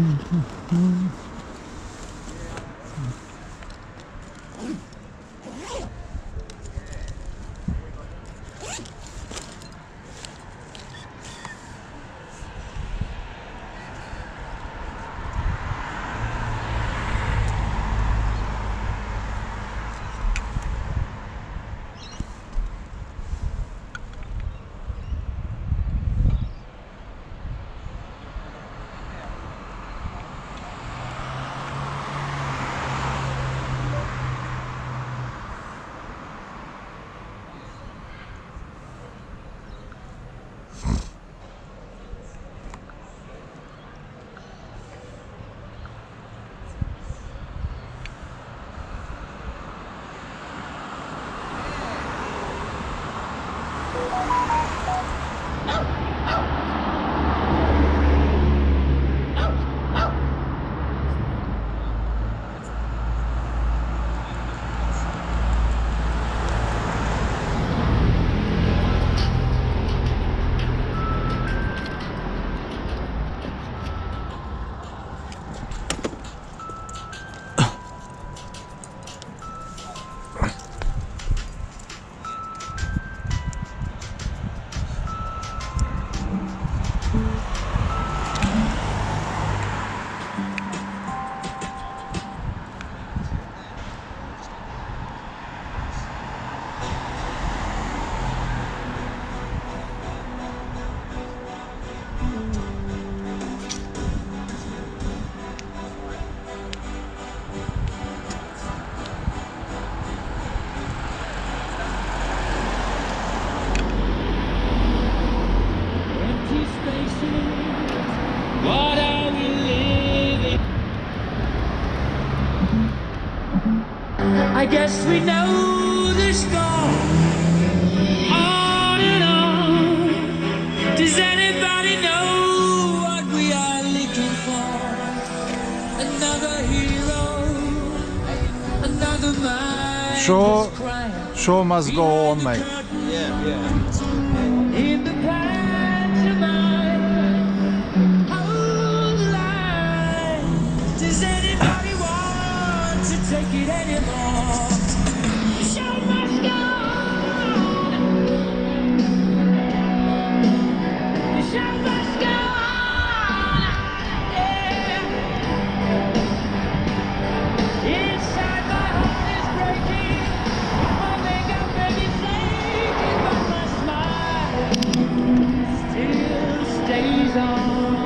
I guess we know the score. On and on. Does anybody know what we are looking for? Another hero, another man. Show must go on, mate. In the pantomime, hold the line. Does anybody want to take it anymore? The show must go on. The show must go on. Yeah. Inside my heart is breaking. My makeup baby shaking, but my smile still stays on.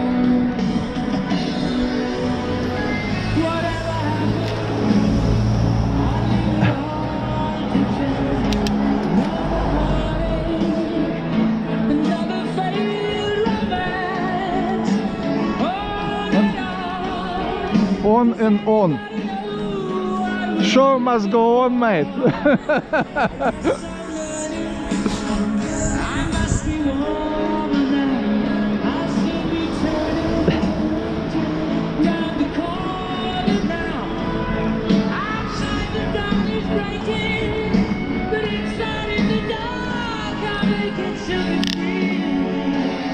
Whatever happens, I'll leave it all to chance. Another heartache, another failed romance. On and on. On and on. Show must go on, mate. I must be warmer now. I'll soon be turning round the corner now. Outside the dawn is breaking, but inside in the dark I'll make it to be free.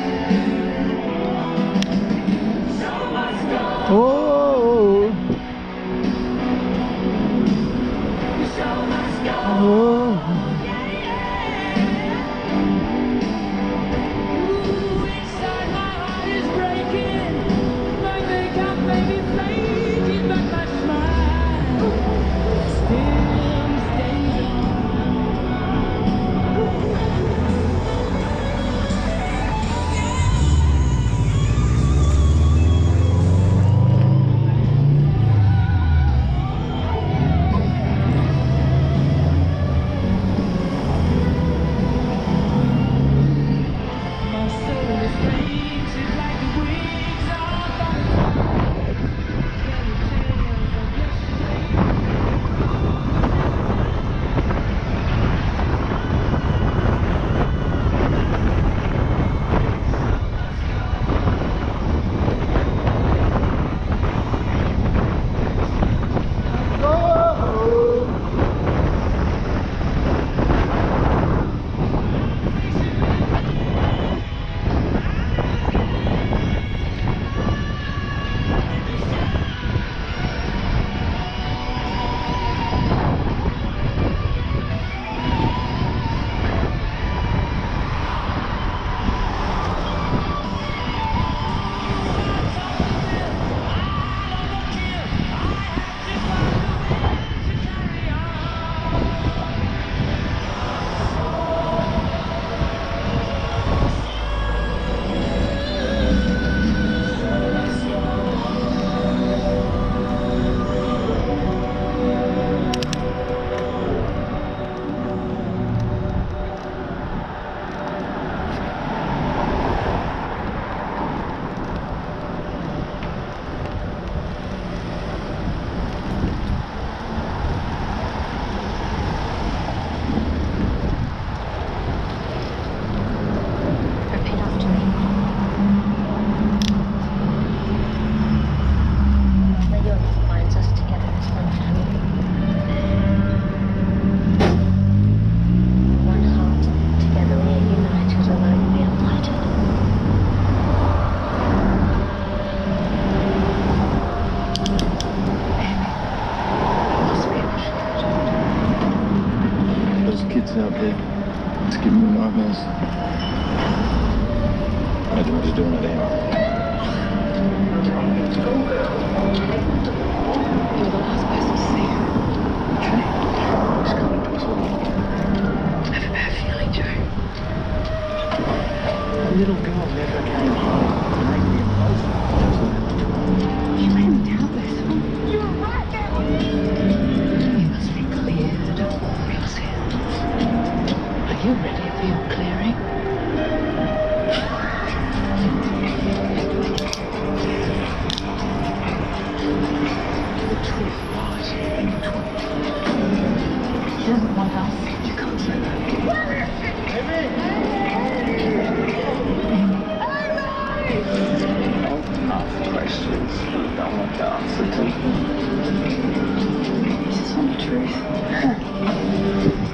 Show must go. Oh, The show must go. oh. head. It's giving me nightmares. I don't know what to do in it now. You're the last person to see her. Okay. It's kind of possible. I have a bad feeling, Joe. A little girl never came home to make me impulsive. You made me doubtless. You were right there. You must be cleared of all your sins. Are you ready for your clearing? The truth lies in between. He doesn't want us. You can't say that. Open up questions you don't want the answer to. He just want the truth.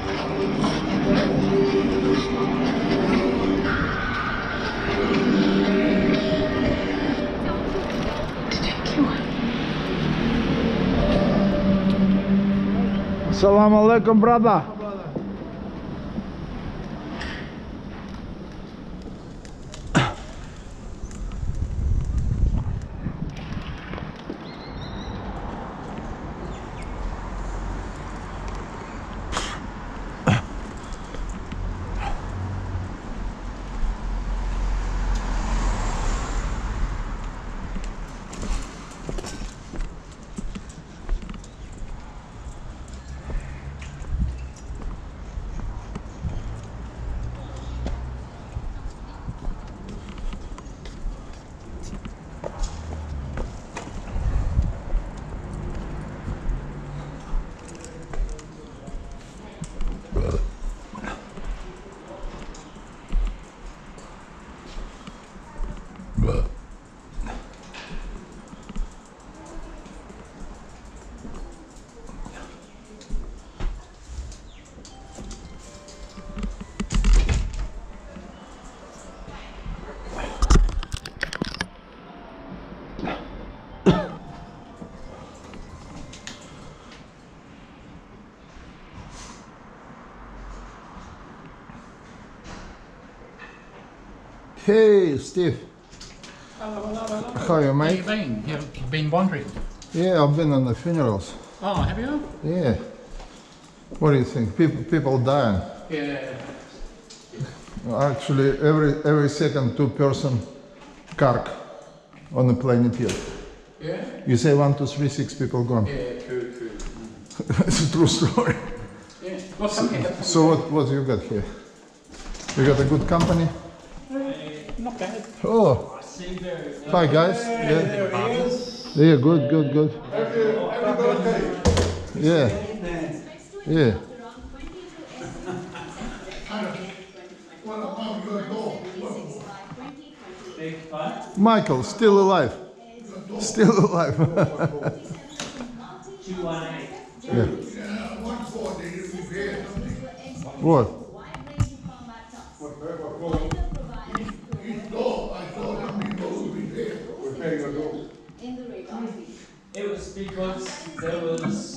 Did you kill him? Assalamu alaikum, brother. Hey, Steve. Hello. How are you, How mate? you been? You've been wandering. Yeah, I've been on the funerals. Oh, have you? Yeah. What do you think? People dying. Yeah. Actually, every second 2-person car on the planet here. Yeah? You say 1, 2, 3, 6 people gone. Yeah, true. It's a true story. Yeah. What's up here? So what you got here? You got a good company? Not bad. Oh. Hi guys. Yeah. Yeah, good. Yeah. Yeah. Michael, still alive. Still alive. Yeah. What? It was because there was